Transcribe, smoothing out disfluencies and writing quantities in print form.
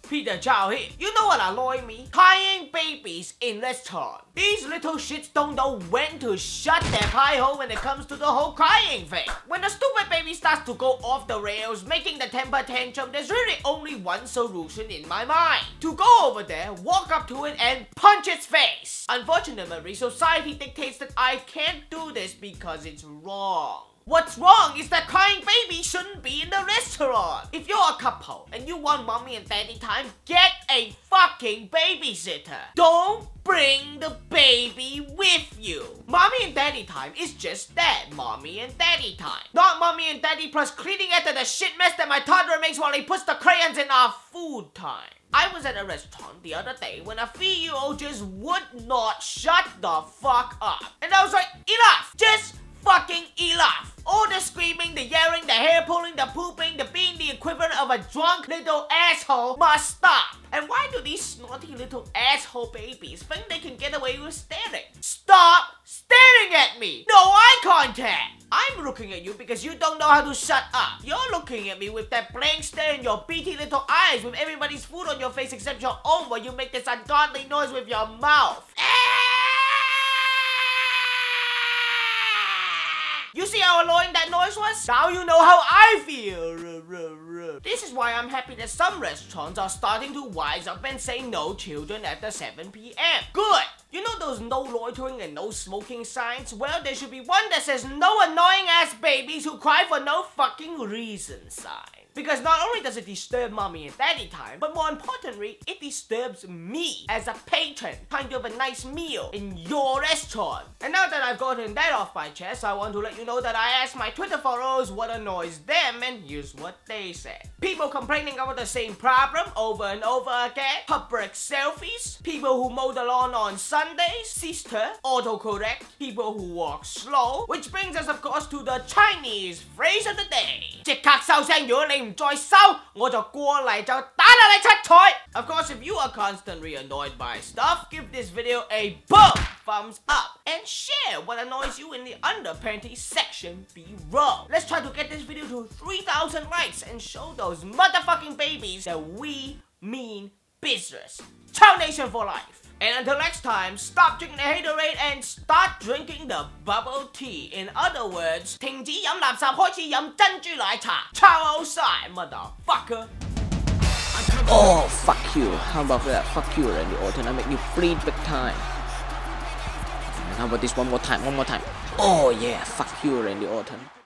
Peter Chow here. You know what annoys me? Crying babies in restaurants. These little shits don't know when to shut their pie hole when it comes to the whole crying thing. When the stupid baby starts to go off the rails, making the temper tantrum, there's really only one solution in my mind. To go over there, walk up to it and punch its face. Unfortunately, society dictates that I can't do this because it's wrong. What's wrong is that crying baby shouldn't be in the restaurant. If you're a couple and you want mommy and daddy time, get a fucking babysitter. Don't bring the baby with you. Mommy and daddy time is just that, mommy and daddy time. Not mommy and daddy plus cleaning after the shit mess that my toddler makes while he puts the crayons in our food time. I was at a restaurant the other day when a 3-year-old just would not shut the fuck up. And I was like, enough! Just fucking enough! All the screaming, the yelling, the hair pulling, the pooping, the being the equivalent of a drunk little asshole must stop. And why do these snotty little asshole babies think they can get away with staring? Stop staring at me! No eye contact! I'm looking at you because you don't know how to shut up. You're looking at me with that blank stare in your beady little eyes with everybody's food on your face except your own while you make this ungodly noise with your mouth. You see how annoying that noise was? Now you know how I feel. This is why I'm happy that some restaurants are starting to wise up and say no children after 7 p.m. Good! You know those no loitering and no smoking signs? Well, there should be one that says no annoying ass babies who cry for no fucking reason sign. Because not only does it disturb mommy and daddy time, but more importantly, it disturbs me as a patron trying to have a nice meal in your restaurant. And now that I've gotten that off my chest, I want to let you know that I asked my Twitter followers what annoys them, and here's what they said. People complaining about the same problem over and over again, public selfies, people who mow the lawn on Sundays, sister, autocorrect, people who walk slow, which brings us of course to the Chinese phrase of the day. 即刻收聲，如果你唔再收，我就過嚟就打你七彩. Of course, if you are constantly annoyed by stuff, give this video a boom thumbs up and share what annoys you in the underpanties section below. Let's try to get this video to 3,000 likes and show those motherfucking babies that we mean business. Chow Nation for life. And until next time, stop drinking the haterade and start drinking the bubble tea. In other words, 停止飲垃圾，開始飲珍珠奶茶。Chow outside, motherfucker. Oh, fuck you. How about that? Fuck you, Randy Orton. I make you bleed big time. And how about this one more time? Oh yeah, fuck you, Randy Orton.